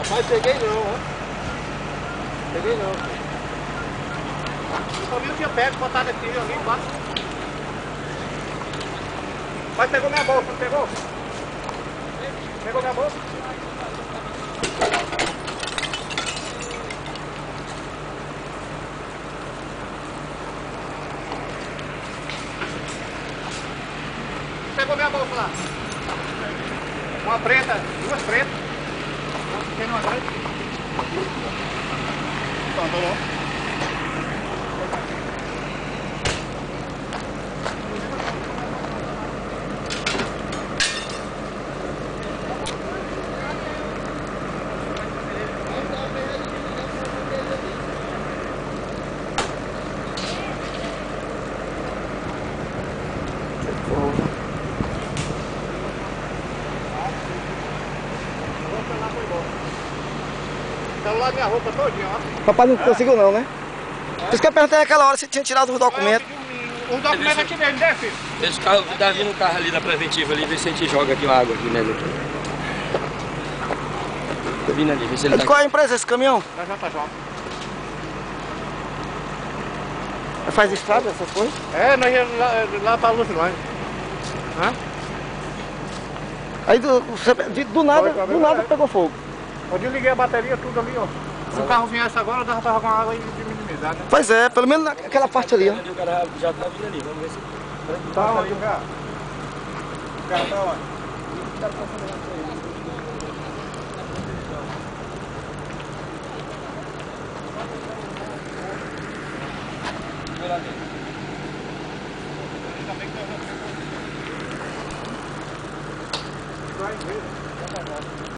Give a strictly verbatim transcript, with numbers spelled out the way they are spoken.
Mas peguei não, ó. Peguei não. Só vi o que eu pego, botar aqui ali embaixo. Mas pegou minha bolsa, não pegou? Pegou minha bolsa? Pegou minha bolsa lá. Uma preta, duas pretas. Uma pequena e uma grande. Então, tô bom. O celular, minha roupa todinha, ó. Papai não conseguiu não, né? Por isso que eu perguntei naquela hora se tinha tirado os documentos. Os documentos aqui mesmo, né, filho? Esse carro, tá vindo um carro ali da preventiva ali, vê se a gente joga aqui uma água aqui nele. Tô vindo ali, vê se ele tá. Qual é a empresa esse caminhão? Da J J. Faz estrada, essas coisas? É, nós íamos lá, lá pra Lucilândia. Hã? Aí do, você- de- do nada, Foi, do nada pegou fogo. Onde eu liguei a bateria, tudo ali, ó. Se o carro viesse agora, eu já tava com água aí de minimizar, né? Pois é, pelo menos naquela parte ali, ó. O cara já tá vindo ali, vamos ver se. Tá onde o carro? O carro tá onde? Vai lá dentro.